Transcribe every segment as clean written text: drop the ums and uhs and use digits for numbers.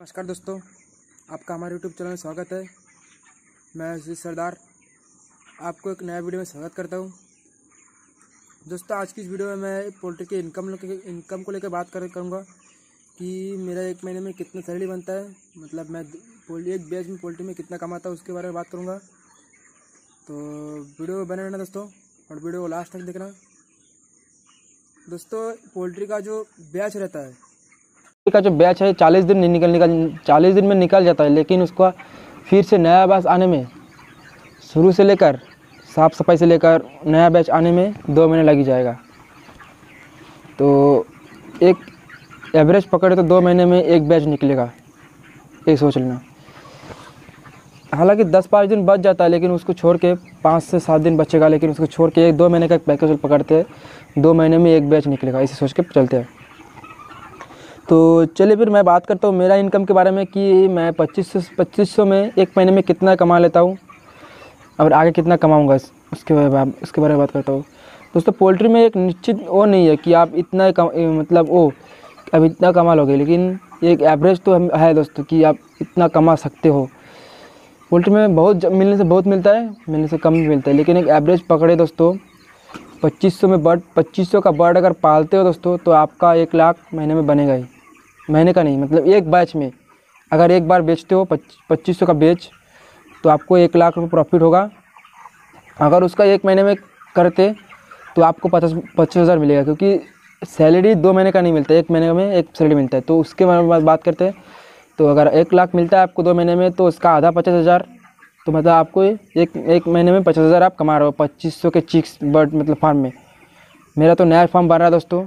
नमस्कार दोस्तों, आपका हमारे YouTube चैनल में स्वागत है। मैं अजीज सरदार आपको एक नया वीडियो में स्वागत करता हूं। दोस्तों, आज की इस वीडियो में मैं पोल्ट्री के इनकम को लेकर बात करूंगा कि मेरा एक महीने में कितना सैलरी बनता है। मतलब मैं एक बैच में पोल्ट्री में कितना कमाता हूँ उसके बारे में बात करूँगा। तो वीडियो बने रहना दोस्तों, और वीडियो को लास्ट तक देखना। दोस्तों, पोल्ट्री का जो बैच रहता है का जो बैच है 40 दिन नहीं 40 दिन में निकल जाता है, लेकिन उसका फिर से नया बैच आने में शुरू से लेकर साफ़ सफाई से लेकर नया बैच आने में 2 महीने लग ही जाएगा। तो एक एवरेज पकड़े तो 2 महीने में एक बैच निकलेगा, ये सोच लेना। हालांकि 10-5 दिन बच जाता है, लेकिन उसको छोड़ के 5 से 7 दिन बचेगा, लेकिन उसको छोड़ के 2 महीने का एक पैकेज पकड़ते हैं, 2 महीने में एक बैच निकलेगा, इसे सोच के चलते हैं। तो चलिए फिर मैं बात करता हूँ मेरा इनकम के बारे में कि मैं 2500 में एक महीने में कितना कमा लेता हूँ और आगे कितना कमाऊँगा, उसके बारे में बात करता हूँ। दोस्तों, पोल्ट्री में एक निश्चित वो नहीं है कि आप इतना अब इतना कमा लोगे, लेकिन एक एवरेज तो है दोस्तों कि आप इतना कमा सकते हो। पोल्ट्री में बहुत मिलने से बहुत मिलता है, मिलने से कम भी मिलता है, लेकिन एक एवरेज पकड़े दोस्तों 2500 का बर्ड अगर पालते हो दोस्तों, तो आपका 1 लाख महीने में बनेगा ही। महीने का नहीं, मतलब एक बैच में अगर एक बार बेचते हो 2500 का बेच, तो आपको 1 लाख रुपये प्रॉफिट होगा। अगर उसका 1 महीने में करते तो आपको 25,000 मिलेगा, क्योंकि सैलरी 2 महीने का नहीं मिलता, 1 महीने में एक सैलरी मिलता है। तो उसके बारे में बात करते हैं। तो अगर 1 लाख मिलता है आपको 2 महीने में, तो उसका आधा 50,000, तो मतलब आपको एक महीने में 50,000 आप कमा रहे हो 2500 के चिक्स बर्ड मतलब फार्म में। मेरा तो नया फार्म बन रहा है दोस्तों,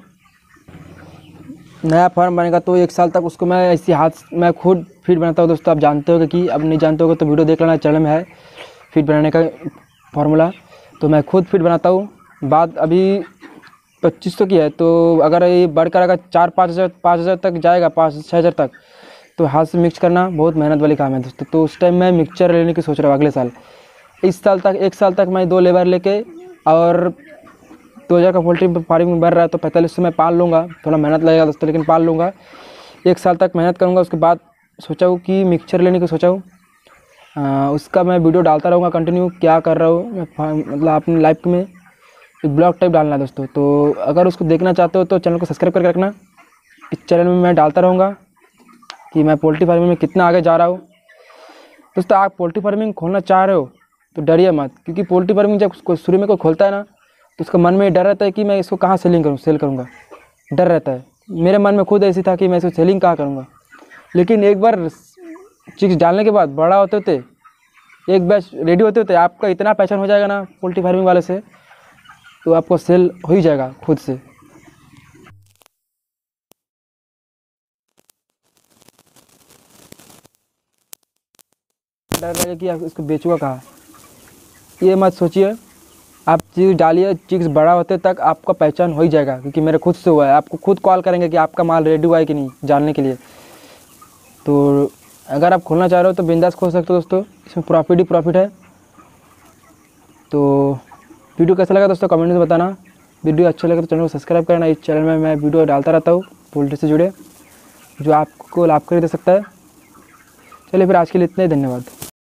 नया फार्म बनेगा तो 1 साल तक उसको मैं इसी मैं खुद फीड बनाता हूँ दोस्तों। आप जानते होगे कि अब नहीं जानते होगे तो वीडियो देख लेना, चैनल में है फीड बनाने का फार्मूला। तो मैं खुद फीड बनाता हूँ। बात अभी 2500 की है, तो अगर ये बढ़कर अगर 5,000 तक जाएगा, 5-6 हज़ार तक, तो हाथ से मिक्स करना बहुत मेहनत वाली काम है दोस्तों। तो उस टाइम मैं मिक्सचर लेने की सोच रहा हूँ अगले साल। इस साल तक 1 साल तक मैं 2 लेबर लेके और 2000 का पोल्ट्री फार्मिंग बढ़ रहा है, तो 4500 मैं पाल लूँगा। थोड़ा मेहनत लगेगा दोस्तों, लेकिन पाल लूँगा। 1 साल तक मेहनत करूँगा, उसके बाद सोचा हूँ कि मिक्सचर लेने की सोचा हूँ। उसका मैं वीडियो डालता रहूँगा कंटिन्यू, क्या कर रहा हूँ मैं, मतलब अपनी लाइफ में एक ब्लॉग टाइप डालना है दोस्तों। तो अगर उसको देखना चाहते हो तो चैनल को सब्सक्राइब करके रखना। इस चैनल में मैं डालता रहूँगा कि मैं पोल्ट्री फार्मिंग में कितना आगे जा रहा हूँ। दोस्तों, आप पोल्ट्री फार्मिंग खोलना चाह रहे हो तो डरिए मत, क्योंकि पोल्ट्री फार्मिंग जब शुरू में कोई खोलता है ना, तो उसका मन में डर रहता है कि मैं इसको कहाँ सेल करूँगा। डर रहता है, मेरे मन में खुद ऐसी था कि मैं इसको सेलिंग कहाँ करूँगा। लेकिन एक बार चिक्स डालने के बाद बड़ा होते एक बैच रेडी होते आपका इतना पहचान हो जाएगा ना पोल्ट्री फार्मिंग वाले से, तो आपको सेल हो ही जाएगा खुद से। डर लगे कि आप इसको बेचूंगा कहाँ, ये मत सोचिए। आप चिक्स डालिए, चिक्स बड़ा होते तक आपका पहचान हो ही जाएगा, क्योंकि मेरे खुद से हुआ है। आपको खुद कॉल करेंगे कि आपका माल रेडी हुआ है कि नहीं जानने के लिए। तो अगर आप खोलना चाह रहे हो तो बिंदास खोल सकते हो दोस्तों, इसमें प्रॉफिट ही प्रॉफिट है। तो वीडियो कैसा लगा दोस्तों कमेंट में बताना। वीडियो अच्छा लगे तो चैनल को सब्सक्राइब करना। इस चैनल में मैं वीडियो डालता रहता हूँ पोल्ट्री से जुड़े, जो आपको लाभ कर दे सकता है। चलिए फिर आज के लिए इतना ही, धन्यवाद।